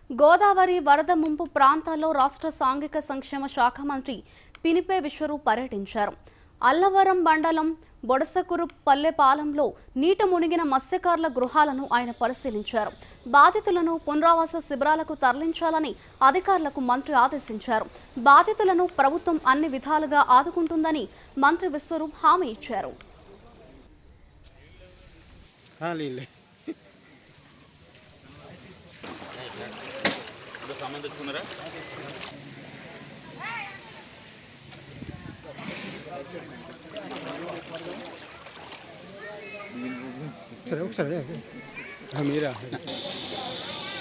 గోదావరి వరద ముంపు ప్రాంతాల్లో రాష్ట్ర సాంఘిక సంక్షేమ శాఖ మంత్రి పినిపే విశ్వరూప్ పర్యటించారు. అల్లవరం మండలం బొడసకురు పల్లెపాలెంలో నీట మునిగిన మత్స్యకారుల గృహాలను ఆయన పరిశీలించారు. బాధితులను పునరావాస శిబిరాలకు తరలించాలని అధికారులకు మంత్రి ఆదేశించారు. బాధితులను ప్రభుత్వం అన్ని విధాలుగా ఆదుకుంటుందని మంత్రి విశ్వరూప్ హామీ ఇచ్చారు. ఒకసారి మీరా